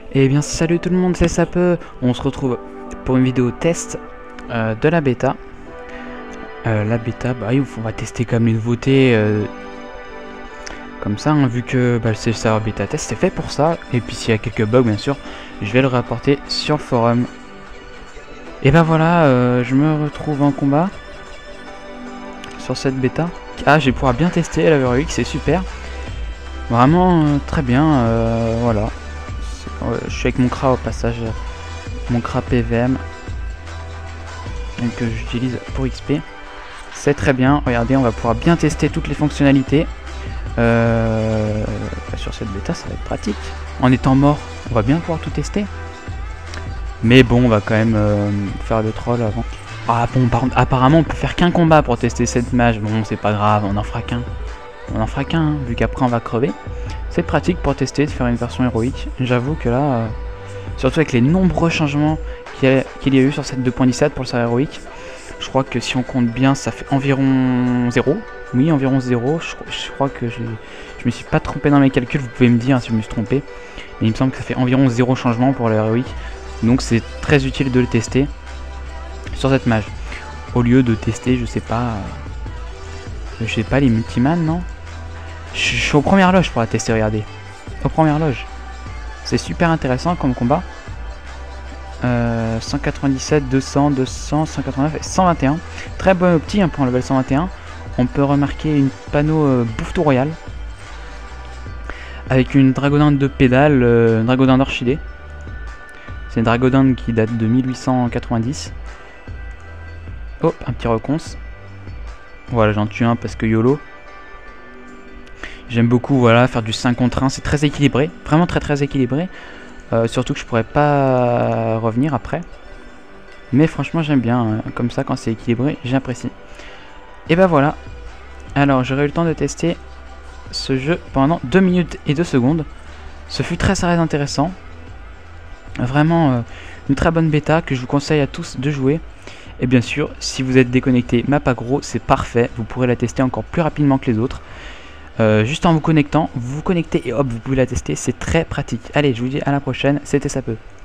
Eh bien salut tout le monde, c'est Sapeux. On se retrouve pour une vidéo test de la bêta. La bêta, bah on va tester comme les nouveautés comme ça, hein, vu que c'est le serveur bêta test, c'est fait pour ça. Et puis s'il y a quelques bugs bien sûr, je vais le rapporter sur le forum. Et ben voilà, je me retrouve en combat sur cette bêta. Ah, je vais pouvoir bien tester la Heroic, c'est super. Vraiment très bien, voilà. Je suis avec mon CRA au passage, mon CRA PVM que j'utilise pour XP. C'est très bien, regardez, on va pouvoir bien tester toutes les fonctionnalités. Sur cette bêta, ça va être pratique. En étant mort, on va bien pouvoir tout tester. Mais bon, on va quand même faire le troll avant. Ah bon, apparemment on peut faire qu'un combat pour tester cette mage. Bon, c'est pas grave, on en fera qu'un. On en fera qu'un, hein, vu qu'après on va crever. C'est pratique pour tester, de faire une version héroïque. J'avoue que là, surtout avec les nombreux changements qu'il y a eu sur cette 2.17 pour le serveur héroïque, je crois que si on compte bien, ça fait environ 0. Oui, environ 0. Je crois que je me suis pas trompé dans mes calculs, vous pouvez me dire hein, si je me suis trompé. Mais il me semble que ça fait environ 0 changement pour l'héroïque. Donc c'est très utile de le tester sur cette mage. Au lieu de tester, je sais pas les multiman, non? Je suis aux premières loges pour la tester, regardez. Aux premières loges. C'est super intéressant comme combat. 197, 200, 200, 189 et 121. Très bon opti hein, pour le level 121. On peut remarquer une panneau bouffe tout royal. Avec une dragodinde de pédale, une dragodinde orchidée. C'est une dragodinde qui date de 1890. Oh, un petit reconce. Voilà, j'en tue un parce que YOLO. J'aime beaucoup voilà, faire du 5 contre 1, c'est très équilibré, vraiment très équilibré. Surtout que je pourrais pas revenir après. Mais franchement j'aime bien, comme ça quand c'est équilibré, j'apprécie. Et ben voilà, alors j'aurai eu le temps de tester ce jeu pendant 2 minutes et 2 secondes. Ce fut très intéressant. Vraiment une très bonne bêta que je vous conseille à tous de jouer. Et bien sûr, si vous êtes déconnecté map aggro, c'est parfait, vous pourrez la tester encore plus rapidement que les autres. Juste en vous connectant, vous vous connectez et hop, vous pouvez la tester, c'est très pratique. Allez, je vous dis à la prochaine, c'était Sapeux.